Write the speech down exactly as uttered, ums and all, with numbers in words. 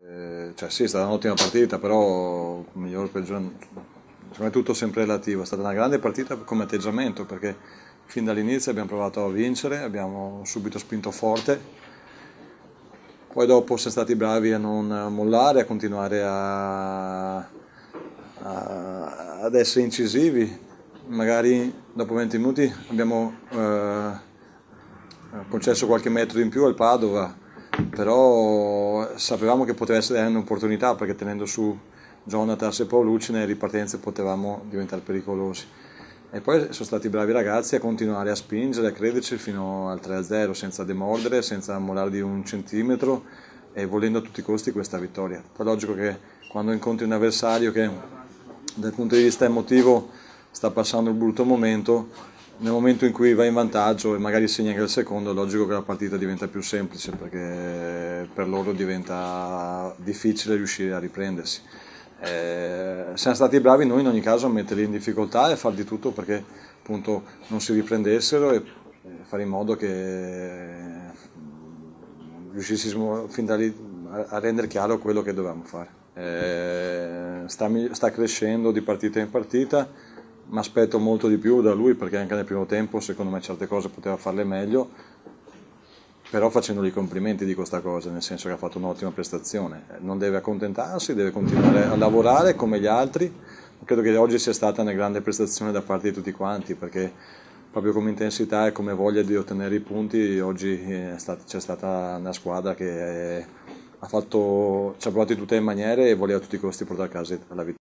Eh, cioè sì, è stata un'ottima partita, però migliore o peggiore, secondo me è tutto sempre relativo. È stata una grande partita come atteggiamento, perché fin dall'inizio abbiamo provato a vincere, abbiamo subito spinto forte, poi dopo siamo stati bravi a non mollare, a continuare a, a- ad essere incisivi. Magari dopo venti minuti abbiamo eh, concesso qualche metro in più al Padova, però sapevamo che poteva essere un'opportunità, perché tenendo su Jonathan e Paolucci nelle ripartenze potevamo diventare pericolosi. E poi sono stati bravi i ragazzi a continuare a spingere, a crederci fino al tre a zero, senza demordere, senza mollare di un centimetro e volendo a tutti i costi questa vittoria. Poi è logico che quando incontri un avversario che dal punto di vista emotivo sta passando un brutto momento, nel momento in cui va in vantaggio e magari segna anche il secondo, è logico che la partita diventa più semplice, perché per loro diventa difficile riuscire a riprendersi. Eh, siamo stati bravi noi in ogni caso a metterli in difficoltà e a far di tutto perché appunto non si riprendessero e fare in modo che riuscissimo fin da lì a rendere chiaro quello che dovevamo fare. Eh, sta, sta crescendo di partita in partita, mi aspetto molto di più da lui, perché anche nel primo tempo secondo me certe cose poteva farle meglio, però facendogli i complimenti di questa cosa, nel senso che ha fatto un'ottima prestazione. Non deve accontentarsi, deve continuare a lavorare come gli altri. Credo che oggi sia stata una grande prestazione da parte di tutti quanti, perché proprio come intensità e come voglia di ottenere i punti oggi è stata, c'è stata una squadra che è, ha fatto, ci ha provato in tutte le maniere e voleva a tutti i costi portare a casa la vittoria.